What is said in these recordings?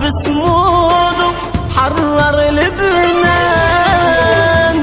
بصموده حرر لبنان.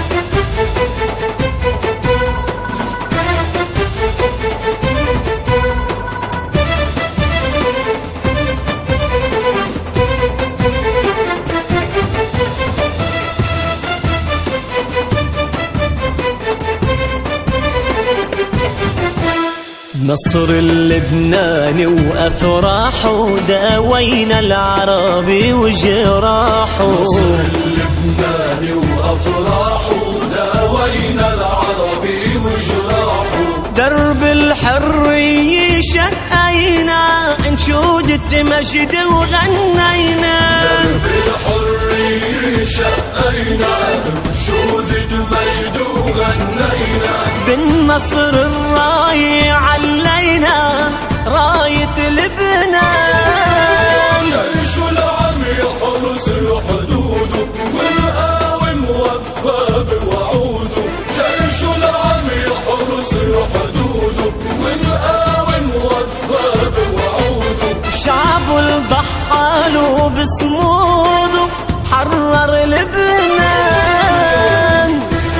نصر اللبناني وأفراحه داوينا العربي وجراحه. نصر اللبناني وأفراحه داوينا العربي وجراحه. درب الحرية شقينا انشودة مجد وغنينا. درب الحرية شقينا انشودة مجد وغنينا. بالنصر الراية علينا راية لبنان. جيش العم يحرس الحدود والقاوم وفى بوعوده. جيش العم يحرس الحدود والقاوم وفى بوعوده. شعب الضحاله بصموده حرر لبنان.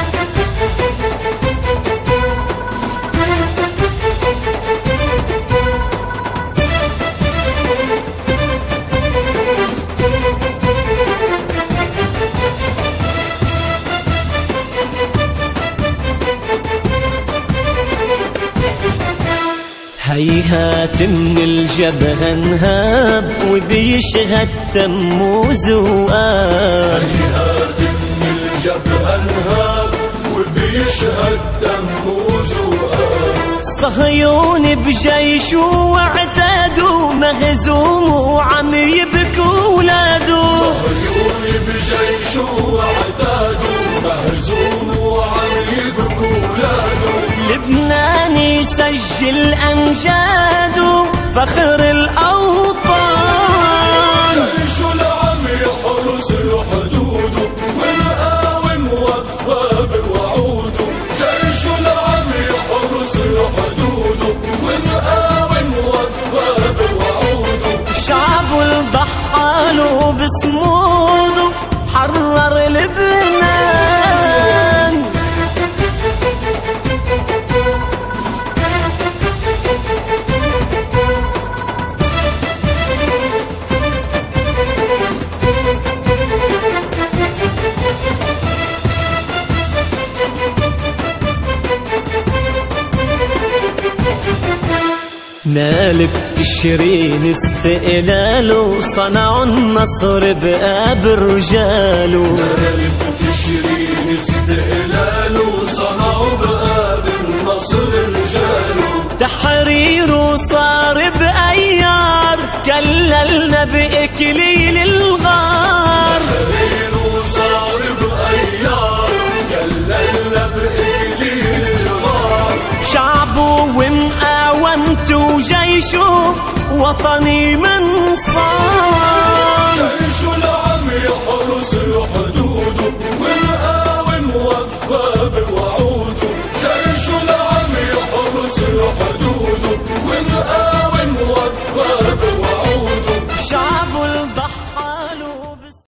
هيهات من الجبهة انهاب وبيشهد تموز وآب. هيهات من الجبهة انهاب وبيشهد تموز وآب. صهيون بجيشه واعتادوا مهزوم وعم يبكوا ولاده. صهيون بجيشه واعتادوا مهزوم وعم يبكوا ولاده. لبنان يسجل أمجاده فخر الأوطان. جيش العم يحرس الحدود والقاوم وفى بوعوده. جيش العم يحرس الحدود والقاوم وفى بوعوده. شعب الضحاله بصموده حرر لبنان. نال بتشرين استقلاله صنعوا النصر بقاب رجاله. نال بتشرين استقلاله صنعوا بقاب النصر رجاله. تحريره صار بأيار كللنا بإكليل الغار. تحريره صار بأيار كللنا بإكليل الغار. شعبه ومقاومته وجيشه وطني من صار. جيش العم يحرس الحدود